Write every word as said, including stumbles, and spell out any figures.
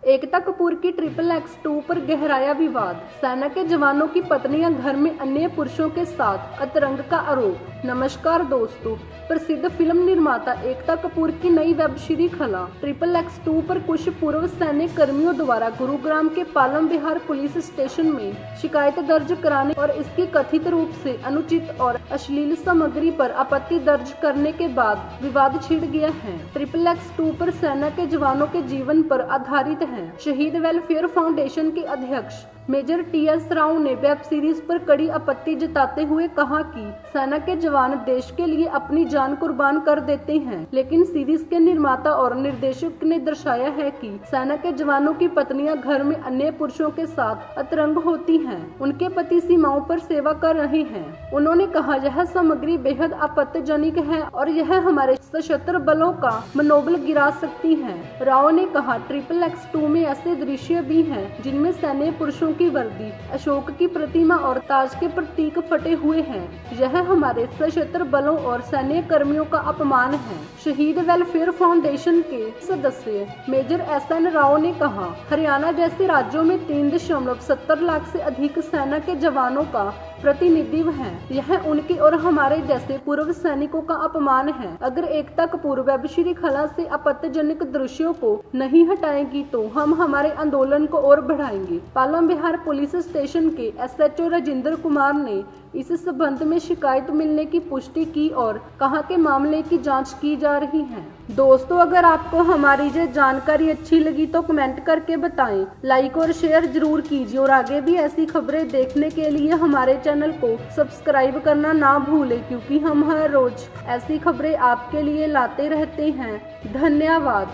एकता कपूर की triple X two पर गहराया विवाद। सेना के जवानों की पत्नियां घर में अन्य पुरुषों के साथ अतरंग का आरोप। नमस्कार दोस्तों, प्रसिद्ध फिल्म निर्माता एकता कपूर की नई वेब सीरीज खला ट्रिपल एक्स टू पर कुछ पूर्व सैनिक कर्मियों द्वारा गुरुग्राम के पालम विहार पुलिस स्टेशन में शिकायत दर्ज कराने और इसकी कथित रूप से अनुचित और अश्लील सामग्री पर आपत्ति दर्ज करने के बाद विवाद छिड़ गया है। ट्रिपल एक्स टू पर सेना के जवानों के जीवन पर आधारित है। शहीद वेलफेयर फाउंडेशन के अध्यक्ष मेजर टी एस राव ने वेब सीरीज पर कड़ी आपत्ति जताते हुए कहा कि सेना के जवान देश के लिए अपनी जान कुर्बान कर देते हैं, लेकिन सीरीज के निर्माता और निर्देशक ने दर्शाया है कि सेना के जवानों की पत्नियां घर में अन्य पुरुषों के साथ अतरंग होती हैं, उनके पति सीमाओं पर सेवा कर रहे हैं। उन्होंने कहा, यह सामग्री बेहद आपत्तिजनक है और यह हमारे सशस्त्र बलों का मनोबल गिरा सकती है। राव ने कहा, ट्रिपल एक्स टू में ऐसे दृश्य भी हैं जिनमें सैन्य पुरुषों की वर्दी, अशोक की प्रतिमा और ताज के प्रतीक फटे हुए हैं। यह हमारे सशस्त्र बलों और सैन्य कर्मियों का अपमान है। शहीद वेलफेयर फाउंडेशन के सदस्य मेजर एस एन राव ने कहा, हरियाणा जैसे राज्यों में तीन दशमलव सत्तर लाख से अधिक सेना के जवानों का प्रतिनिधित्व है। यह उनके और हमारे जैसे पूर्व सैनिकों का अपमान है। अगर एकता कपूर वेब सीरीज खला से आपत्तिजनक दृश्यों को नहीं हटाएगी तो हम हमारे आंदोलन को और बढ़ाएंगे। पालम विहार पुलिस स्टेशन के S H O Rajendra Kumar ने इस संबंध में शिकायत मिलने की पुष्टि की और कहा कि मामले की जांच की जा रही है। दोस्तों, अगर आपको हमारी ये जानकारी अच्छी लगी तो कमेंट करके बताएं, लाइक और शेयर जरूर कीजिए और आगे भी ऐसी खबरें देखने के लिए हमारे चैनल को सब्सक्राइब करना ना भूलें, क्योंकि हम हर रोज ऐसी खबरें आपके लिए लाते रहते हैं। धन्यवाद।